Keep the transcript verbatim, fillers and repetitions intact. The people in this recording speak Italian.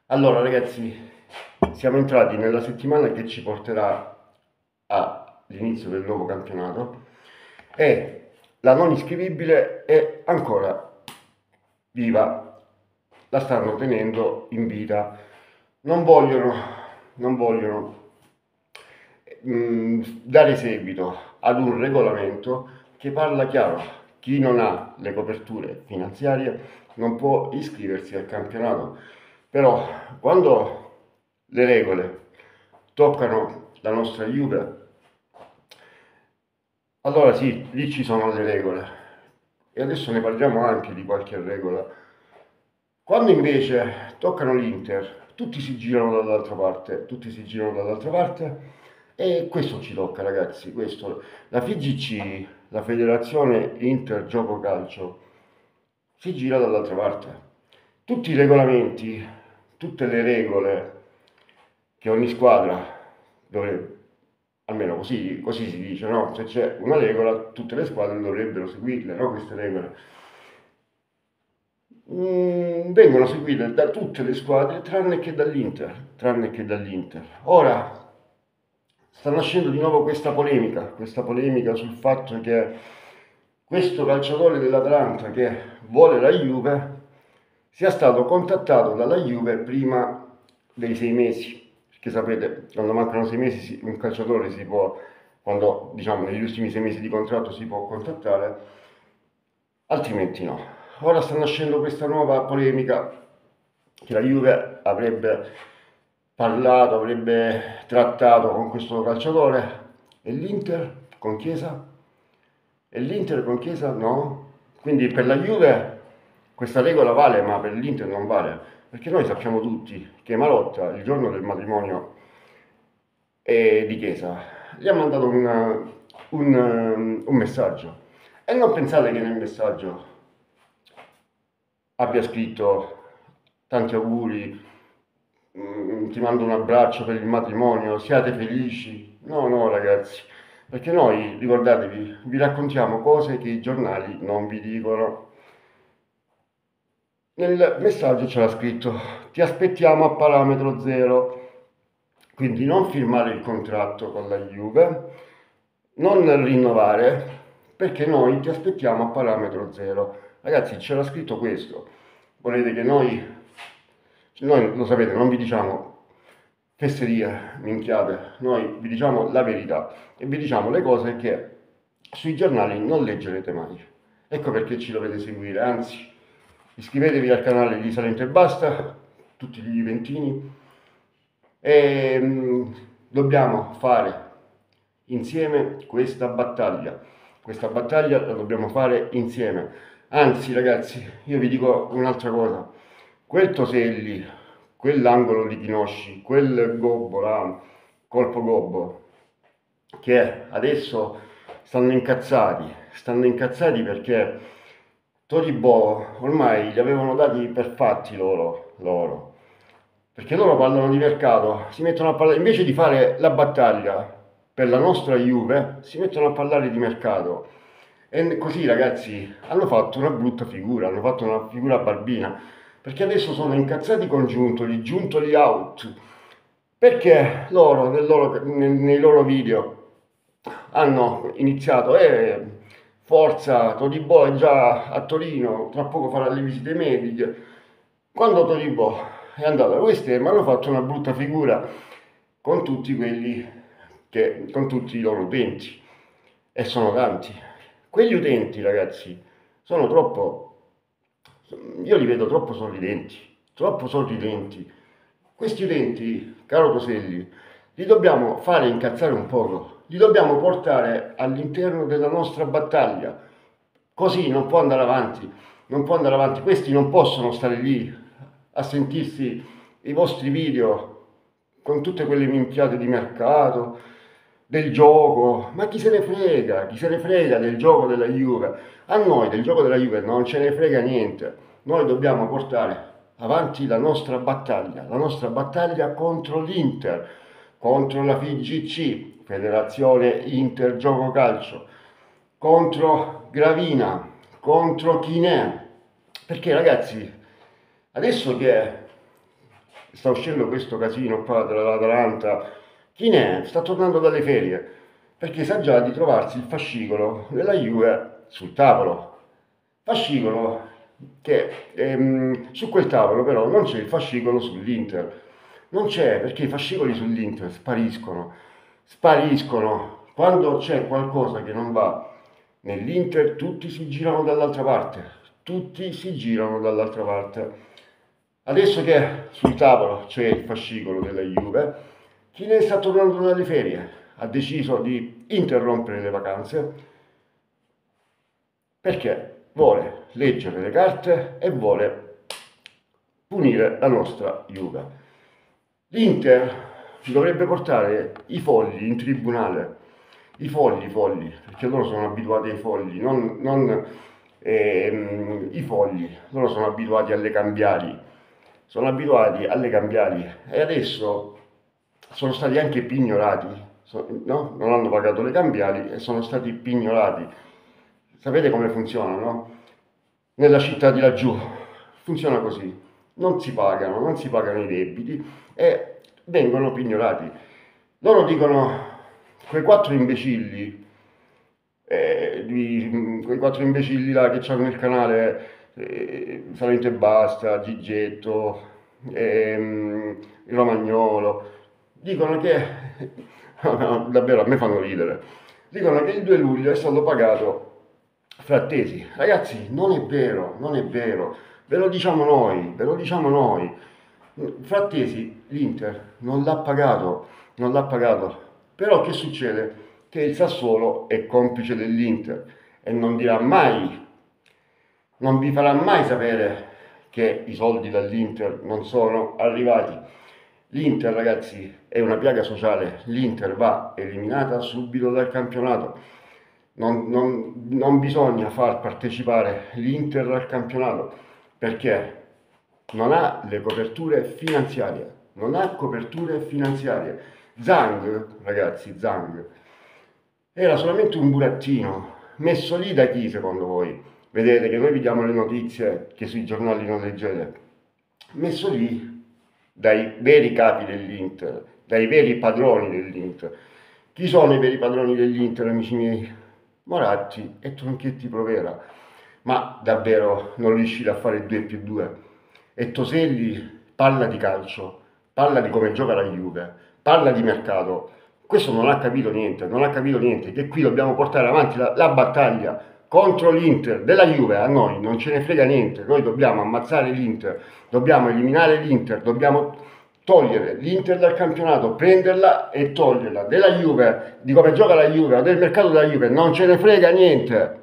Allora ragazzi, siamo entrati nella settimana che ci porterà all'inizio del nuovo campionato e la non iscrivibile è ancora viva, la stanno tenendo in vita. Non vogliono, non vogliono mh, dare seguito ad un regolamento che parla chiaro. Chi non ha le coperture finanziarie non può iscriversi al campionato. Però quando le regole toccano la nostra Juve, allora sì, lì ci sono le regole. E adesso ne parliamo anche di qualche regola. Quando invece toccano l'Inter, tutti si girano dall'altra parte, tutti si girano dall'altra parte e questo ci tocca ragazzi, questo. La F I G C, la Federazione Inter Gioco Calcio, si gira dall'altra parte. Tutti i regolamenti, tutte le regole che ogni squadra dovrebbe, almeno così, così si dice, no? Se c'è una regola, tutte le squadre dovrebbero seguirle, no? Queste regole. Mm, vengono seguite da tutte le squadre tranne che dall'Inter, tranne che dall'Inter. Ora sta nascendo di nuovo questa polemica, questa polemica sul fatto che questo calciatore dell'Atalanta che vuole la Juve sia stato contattato dalla Juve prima dei sei mesi, perché sapete, quando mancano sei mesi un calciatore si può, quando diciamo negli ultimi sei mesi di contratto si può contattare, altrimenti no. Ora sta nascendo questa nuova polemica che la Juve avrebbe parlato, avrebbe trattato con questo calciatore e l'Inter con Chiesa? E l'Inter con Chiesa no? Quindi per la Juve questa regola vale, ma per l'Inter non vale, perché noi sappiamo tutti che Marotta il giorno del matrimonio eh, di Chiesa gli ha mandato una, un, um, un messaggio e non pensate che nel messaggio abbia scritto tanti auguri, mm, ti mando un abbraccio per il matrimonio, siate felici. No, no ragazzi, perché noi, ricordatevi, vi raccontiamo cose che i giornali non vi dicono. Nel messaggio c'era scritto, ti aspettiamo a parametro zero, quindi non firmare il contratto con la Juve, non rinnovare, perché noi ti aspettiamo a parametro zero. Ragazzi, c'era scritto questo. Volete che noi, noi lo sapete, non vi diciamo fesserie, minchiate, noi vi diciamo la verità e vi diciamo le cose che sui giornali non leggerete mai. Ecco perché ci dovete seguire, anzi, iscrivetevi al canale di Salento e Basta, tutti gli Juventini, e mh, dobbiamo fare insieme questa battaglia. Questa battaglia la dobbiamo fare insieme. Anzi, ragazzi, io vi dico un'altra cosa. Quel Toselli, quell'angolo di Chinosci, quel gobbo là, colpo gobbo, che adesso stanno incazzati, stanno incazzati perché Todibo ormai li avevano dati per fatti loro, loro. Perché loro parlano di mercato, si mettono a parlare, invece di fare la battaglia per la nostra Juve, si mettono a parlare di mercato. E così ragazzi hanno fatto una brutta figura, hanno fatto una figura barbina, perché adesso sono incazzati con Giuntoli, Giuntoli out, perché loro, nel loro nei, nei loro video hanno iniziato, eh, forza, Todibo è già a Torino, tra poco farà le visite mediche. Quando Todibo è andato a West Ham hanno fatto una brutta figura con tutti quelli che, con tutti i loro utenti, e sono tanti. Quegli utenti, ragazzi, sono troppo, io li vedo troppo sorridenti, troppo sorridenti. Questi utenti, caro Toselli, li dobbiamo fare incazzare un poco, li dobbiamo portare all'interno della nostra battaglia. Così non può andare avanti, non può andare avanti. Questi non possono stare lì a sentirsi i vostri video con tutte quelle minchiate di mercato, del gioco, ma chi se ne frega, chi se ne frega del gioco della Juve? A noi del gioco della Juve non ce ne frega niente, noi dobbiamo portare avanti la nostra battaglia, la nostra battaglia contro l'Inter, contro la F I G C, Federazione Inter Gioco Calcio, contro Gravina, contro Chinè, perché ragazzi, adesso che sta uscendo questo casino qua dell'Atalanta, chi ne è? Sta tornando dalle ferie, perché sa già di trovarsi il fascicolo della Juve sul tavolo. Fascicolo che ehm, su quel tavolo però non c'è il fascicolo sull'Inter. Non c'è, perché i fascicoli sull'Inter spariscono, spariscono. Quando c'è qualcosa che non va nell'Inter, tutti si girano dall'altra parte, tutti si girano dall'altra parte. Adesso che sul tavolo c'è il fascicolo della Juve, chi ne sta tornando dalle ferie ha deciso di interrompere le vacanze perché vuole leggere le carte e vuole punire la nostra Juve. L'Inter dovrebbe portare i fogli in tribunale, i fogli, i fogli, perché loro sono abituati ai fogli, non, non ehm, i fogli, loro sono abituati alle cambiali, sono abituati alle cambiali e adesso sono stati anche pignorati, no? Non hanno pagato le cambiali e sono stati pignorati. Sapete come funziona, no? Nella città di laggiù funziona così, non si pagano, non si pagano i debiti e vengono pignorati. Loro dicono, quei quattro imbecilli, eh, di, quei quattro imbecilli là che hanno il canale eh, Salento e Basta, Gigetto, ehm, il Romagnolo, dicono che, no, no, davvero a me fanno ridere, dicono che il due luglio è stato pagato Frattesi. Ragazzi, non è vero, non è vero, ve lo diciamo noi, ve lo diciamo noi. Frattesi, l'Inter non l'ha pagato, non l'ha pagato. Però che succede? Che il Sassuolo è complice dell'Inter e non dirà mai, non vi farà mai sapere che i soldi dall'Inter non sono arrivati. L'Inter, ragazzi, è una piaga sociale, l'Inter va eliminata subito dal campionato. Non, non, non bisogna far partecipare l'Inter al campionato perché non ha le coperture finanziarie, non ha coperture finanziarie. Zhang, ragazzi, Zhang, era solamente un burattino, messo lì da chi secondo voi? Vedete che noi vi diamo le notizie che sui giornali non leggete, messo lì dai veri capi dell'Inter, dai veri padroni dell'Inter. Chi sono i veri padroni dell'Inter, amici miei? Moratti e Tronchetti Provera. Ma davvero non riuscite a fare due più due? E Toselli parla di calcio, parla di come gioca la Juve, parla di mercato. Questo non ha capito niente, non ha capito niente, che qui dobbiamo portare avanti la, la battaglia contro l'Inter della Juve. A noi non ce ne frega niente, noi dobbiamo ammazzare l'Inter, dobbiamo eliminare l'Inter, dobbiamo togliere l'Inter dal campionato, prenderla e toglierla. Della Juve, di come gioca la Juve o del mercato della Juve non ce ne frega niente.